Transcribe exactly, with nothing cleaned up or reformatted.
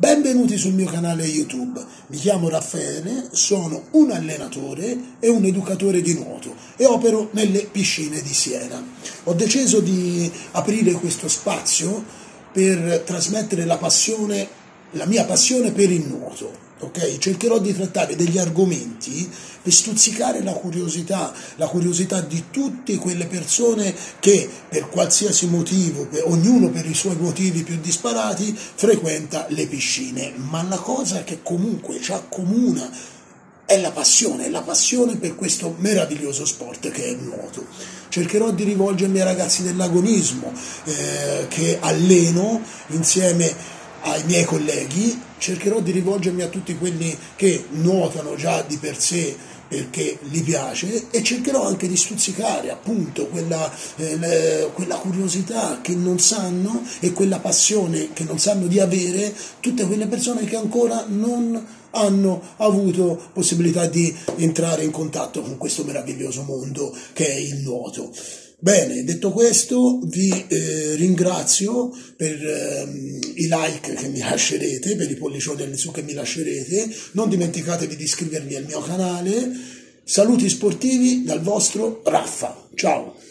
Benvenuti sul mio canale YouTube, mi chiamo Raffaele, sono un allenatore e un educatore di nuoto e opero nelle piscine di Siena. Ho deciso di aprire questo spazio per trasmettere la passione, la mia passione per il nuoto. Okay? Cercherò di trattare degli argomenti per stuzzicare la curiosità, la curiosità di tutte quelle persone che per qualsiasi motivo, per, ognuno per i suoi motivi più disparati, frequenta le piscine. Ma la cosa che comunque ci accomuna è la passione, la passione per questo meraviglioso sport che è il nuoto. Cercherò di rivolgermi ai ragazzi dell'agonismo eh, che alleno insieme ai miei colleghi, cercherò di rivolgermi a tutti quelli che nuotano già di per sé perché gli piace e cercherò anche di stuzzicare appunto quella, eh, le, quella curiosità che non sanno e quella passione che non sanno di avere tutte quelle persone che ancora non hanno avuto possibilità di entrare in contatto con questo meraviglioso mondo che è il nuoto. Bene, detto questo vi eh, ringrazio per eh, i like che mi lascerete, per i pollicioni in su che mi lascerete, non dimenticatevi di iscrivervi al mio canale. Saluti sportivi dal vostro Raffa, ciao!